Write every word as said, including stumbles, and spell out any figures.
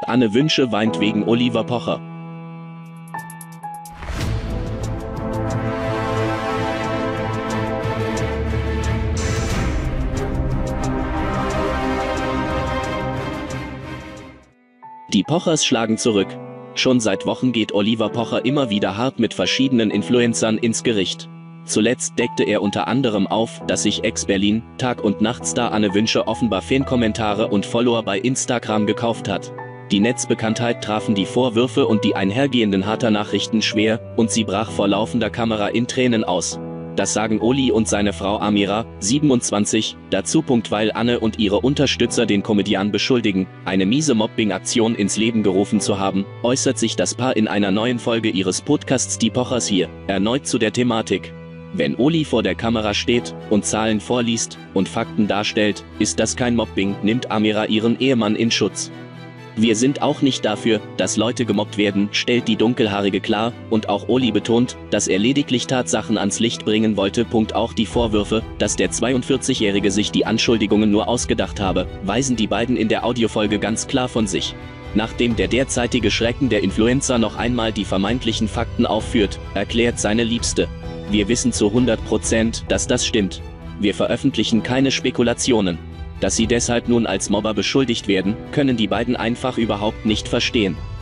Anne Wünsche weint wegen Oliver Pocher. Die Pochers schlagen zurück. Schon seit Wochen geht Oliver Pocher immer wieder hart mit verschiedenen Influencern ins Gericht. Zuletzt deckte er unter anderem auf, dass sich Ex-Berlin, Tag- und Nachtstar Anne Wünsche offenbar Fankommentare und Follower bei Instagram gekauft hat. Die Netzbekanntheit trafen die Vorwürfe und die einhergehenden harter Nachrichten schwer, und sie brach vor laufender Kamera in Tränen aus. Das sagen Oli und seine Frau Amira, siebenundzwanzig, dazu. Weil Anne und ihre Unterstützer den Komödian beschuldigen, eine miese Mobbing-Aktion ins Leben gerufen zu haben, äußert sich das Paar in einer neuen Folge ihres Podcasts Die Pochers hier erneut zu der Thematik. Wenn Oli vor der Kamera steht und Zahlen vorliest und Fakten darstellt, ist das kein Mobbing, nimmt Amira ihren Ehemann in Schutz. Wir sind auch nicht dafür, dass Leute gemobbt werden, stellt die Dunkelhaarige klar, und auch Oli betont, dass er lediglich Tatsachen ans Licht bringen wollte. Auch die Vorwürfe, dass der zweiundvierzigjährige sich die Anschuldigungen nur ausgedacht habe, weisen die beiden in der Audiofolge ganz klar von sich. Nachdem der derzeitige Schrecken der Influencer noch einmal die vermeintlichen Fakten aufführt, erklärt seine Liebste: Wir wissen zu hundert Prozent, dass das stimmt. Wir veröffentlichen keine Spekulationen. Dass sie deshalb nun als Mobber beschuldigt werden, können die beiden einfach überhaupt nicht verstehen.